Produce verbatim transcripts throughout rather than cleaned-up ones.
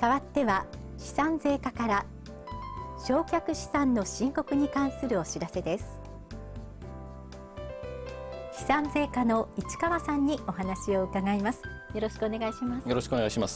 代わっては資産税課から償却資産の申告に関するお知らせです。資産税課の市川さんにお話を伺います。よろしくお願いします。 よろしくお願いします。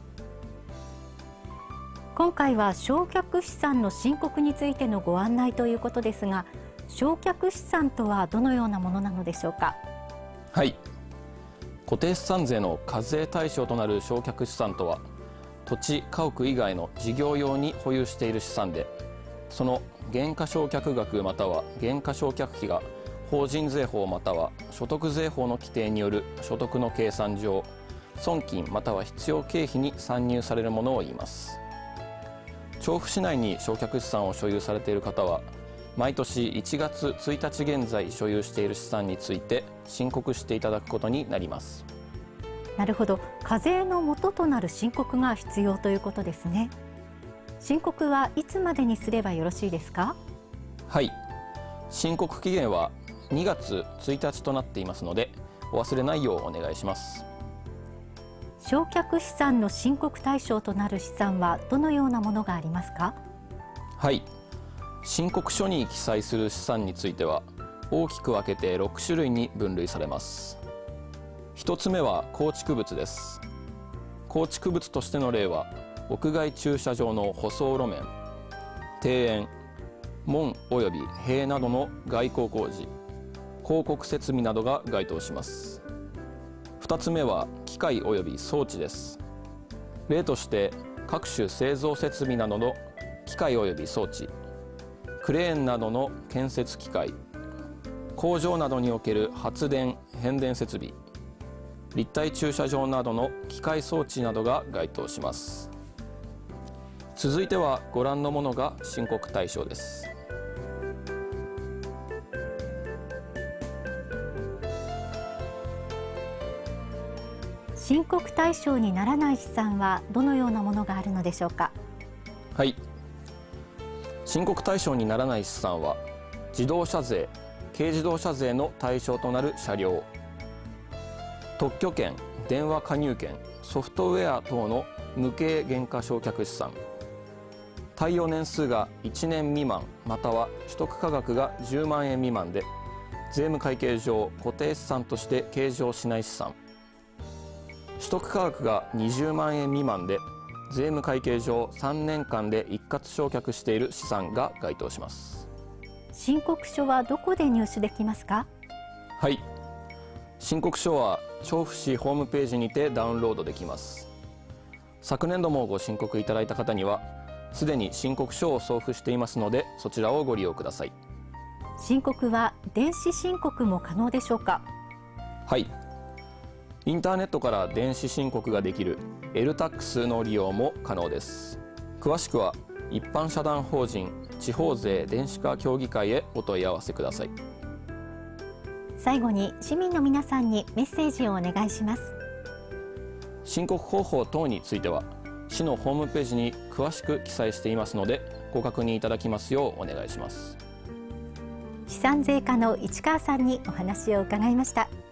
今回は償却資産の申告についてのご案内ということですが、償却資産とはどのようなものなのでしょうか。 はい、固定資産税の課税対象となる償却資産とは、土地・家屋以外の事業用に保有している資産で、その減価償却額または減価償却費が法人税法または所得税法の規定による所得の計算上、損金または必要経費に算入されるものを言います。調布市内に償却資産を所有されている方は、毎年いちがつついたち現在所有している資産について申告していただくことになります。 なるほど、課税の元となる申告が必要ということですね。申告はいつまでにすればよろしいですか。 はい、申告期限はにがつついたちとなっていますので、お忘れないようお願いします。 償却資産の申告対象となる資産はどのようなものがありますか。 はい、申告書に記載する資産については大きく分けてろくしゅるいに分類されます。ひとつめは構築物です。構築物としての例は、屋外駐車場の舗装路面、庭園、門および塀などの外構工事、広告設備などが該当します。ふたつめは機械および装置です。例として各種製造設備などの機械および装置、クレーンなどの建設機械、工場などにおける発電・変電設備、立体駐車場などの機械装置などが該当します。続いてはご覧のものが申告対象です。 申告対象にならない資産はどのようなものがあるのでしょうか。 はい、申告対象にならない資産は、自動車税、軽自動車税の対象となる車両、特許権、電話加入権、ソフトウェア等の無形減価償却資産、耐用年数がいちねん未満または取得価格がじゅうまんえん未満で、税務会計上固定資産として計上しない資産、取得価格がにじゅうまんえん未満で税務会計上さんねんかんで一括償却している資産が該当します。 申告書はどこで入手できますか。 はい、申告書は調布市ホームページにてダウンロードできます。昨年度もご申告いただいた方にはすでに申告書を送付していますので、そちらをご利用ください。 申告は電子申告も可能でしょうか。 はい、インターネットから電子申告ができる エルタックス の利用も可能です。詳しくは一般社団法人地方税電子化協議会へお問い合わせください。 最後に市民の皆さんにメッセージをお願いします。 申告方法等については市のホームページに詳しく記載していますので、ご確認いただきますようお願いします。 資産税課の市川さんにお話を伺いました。